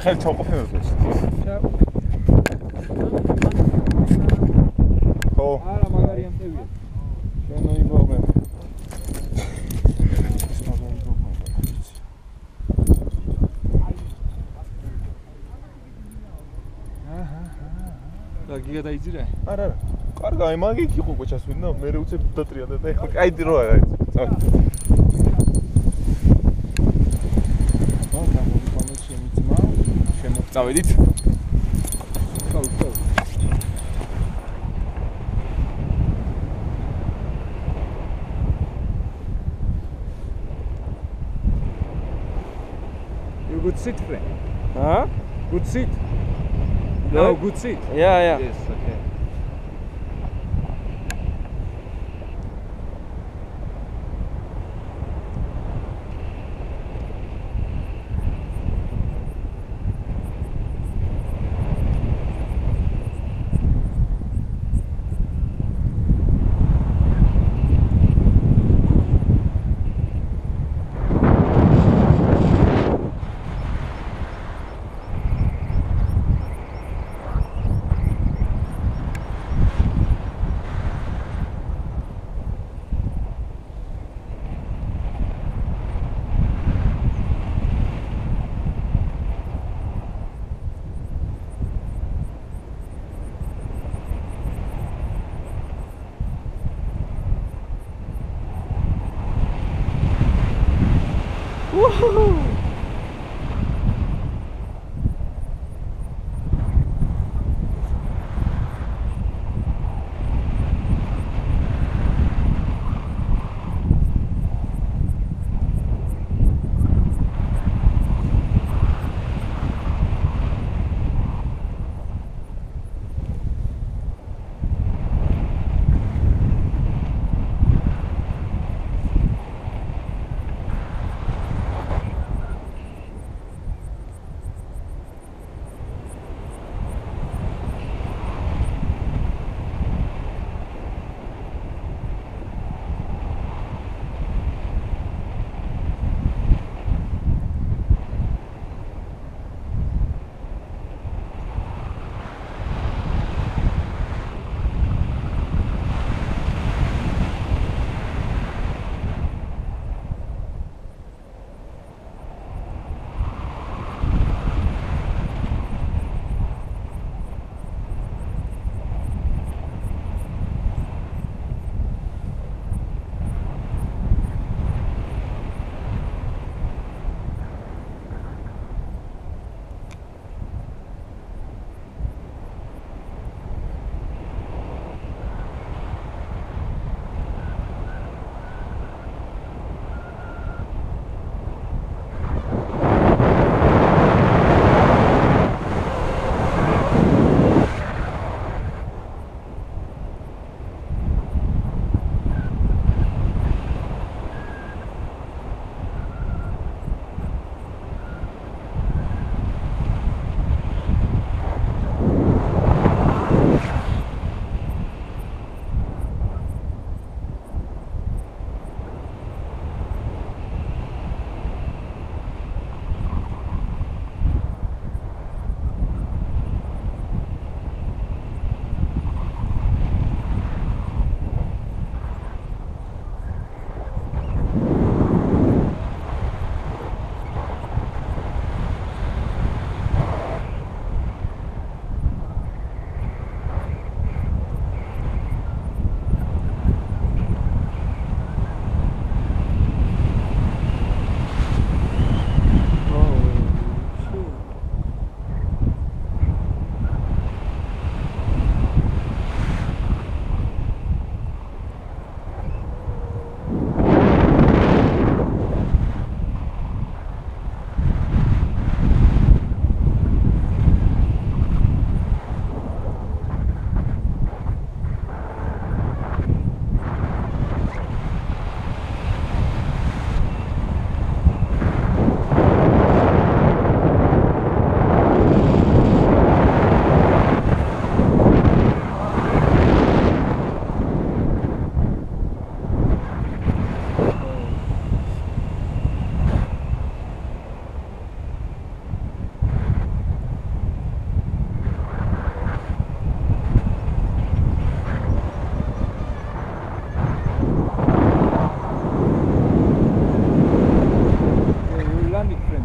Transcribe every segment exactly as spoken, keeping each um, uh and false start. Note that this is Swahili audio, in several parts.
ხელი ჩავყოფენ ეს. ო, არა მაგარი ამტევია. შენო იბობენ. და გიგა დაიძირე? არა არა. კარგი, აი მაგით იყო კოჩას ვინდა, მე უცებ დატრიალდა და ეხლა კაი დრო არა. წავ. ბანკა მომიყვანოს შემიწმა, შემოგწავედით. წავ, წავ. You good seat, friend? Huh? Good seat? Good? No, good seat. Yeah, yeah. Yes, okay.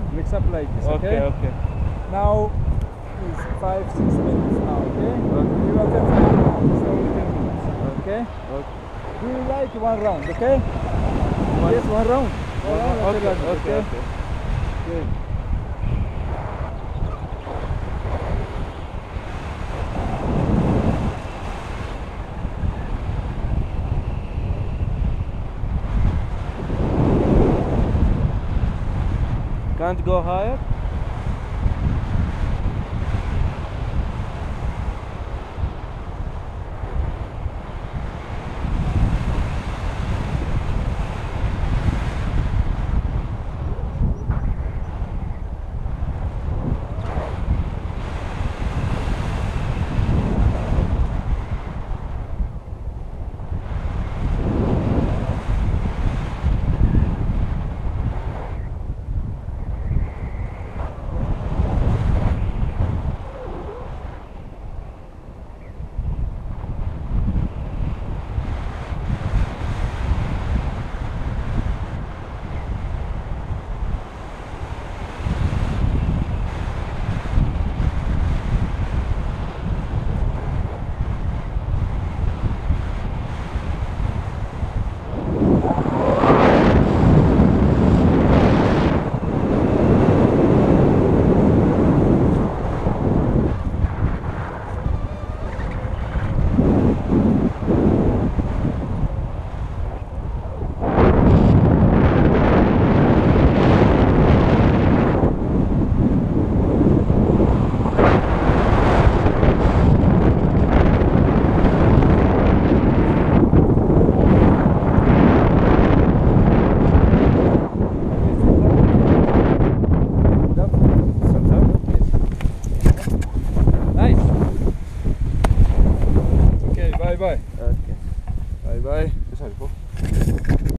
mix up like this, okay? Okay, okay. Now is five, six minutes now, okay? You will get five minutes, only ten minutes, okay? Okay. Do you like one round, okay? Yes, one round. One round, Okay, after that, okay, okay. Okay. Can't go higher? Nice. Okay, bye bye. Okay. Bye bye. This one,